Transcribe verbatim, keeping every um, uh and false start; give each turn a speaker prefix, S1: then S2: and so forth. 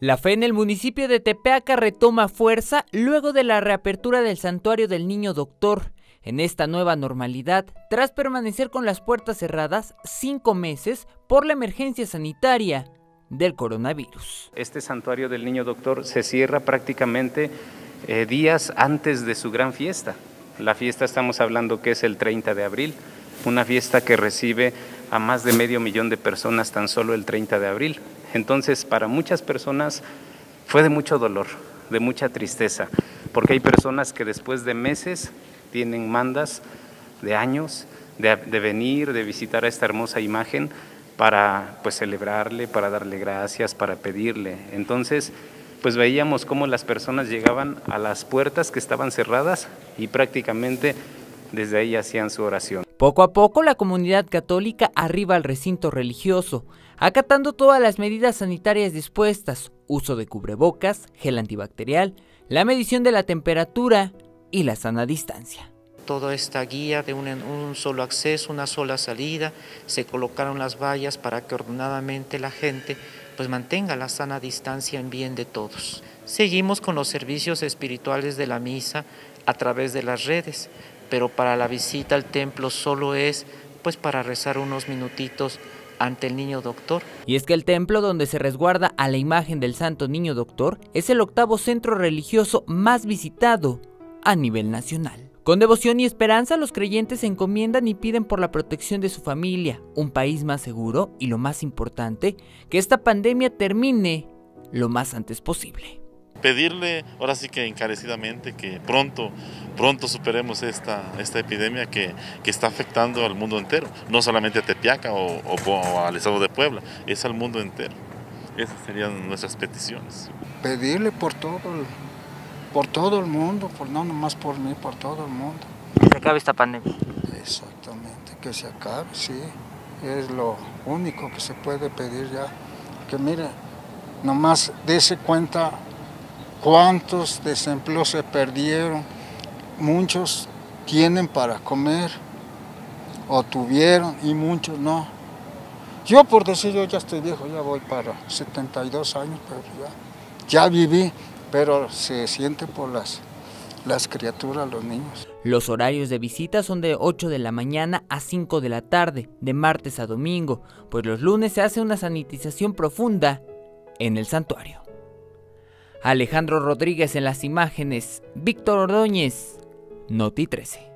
S1: La fe en el municipio de Tepeaca retoma fuerza luego de la reapertura del Santuario del Niño Doctor. En esta nueva normalidad, tras permanecer con las puertas cerradas cinco meses por la emergencia sanitaria del coronavirus.
S2: Este Santuario del Niño Doctor se cierra prácticamente eh, días antes de su gran fiesta. La fiesta estamos hablando que es el treinta de abril, una fiesta que recibe a más de medio millón de personas tan solo el treinta de abril. Entonces, para muchas personas fue de mucho dolor, de mucha tristeza, porque hay personas que después de meses tienen mandas de años de, de venir, de visitar a esta hermosa imagen para pues celebrarle, para darle gracias, para pedirle. Entonces, pues veíamos cómo las personas llegaban a las puertas que estaban cerradas y prácticamente desde ahí hacían su oración.
S1: Poco a poco la comunidad católica arriba al recinto religioso, acatando todas las medidas sanitarias dispuestas, uso de cubrebocas, gel antibacterial, la medición de la temperatura y la sana distancia.
S3: Toda esta guía de un, un solo acceso, una sola salida, se colocaron las vallas para que ordenadamente la gente pues mantenga la sana distancia en bien de todos. Seguimos con los servicios espirituales de la misa a través de las redes, pero para la visita al templo solo es pues para rezar unos minutitos ante el Niño Doctor.
S1: Y es que el templo donde se resguarda a la imagen del Santo Niño Doctor es el octavo centro religioso más visitado a nivel nacional. Con devoción y esperanza, los creyentes se encomiendan y piden por la protección de su familia, un país más seguro y, lo más importante, que esta pandemia termine lo más antes posible.
S4: Pedirle, ahora sí que encarecidamente, que pronto, pronto superemos esta, esta epidemia que, que está afectando al mundo entero, no solamente a Tepeaca o, o, o al estado de Puebla, es al mundo entero. Esas serían nuestras peticiones.
S5: Pedirle por todo el... por todo el mundo, por, no nomás por mí, por todo el mundo.
S1: Que se acabe esta pandemia.
S5: Exactamente, que se acabe, sí. Es lo único que se puede pedir ya. Que mire, nomás dése cuenta cuántos desempleos se perdieron. Muchos tienen para comer, o tuvieron, y muchos no. Yo, por decir, yo ya estoy viejo, ya voy para setenta y dos años, pero ya, ya viví. Pero se siente por las, las criaturas, los niños.
S1: Los horarios de visita son de ocho de la mañana a cinco de la tarde, de martes a domingo, pues los lunes se hace una sanitización profunda en el santuario. Alejandro Rodríguez en las imágenes, Víctor Ordóñez, Noti trece.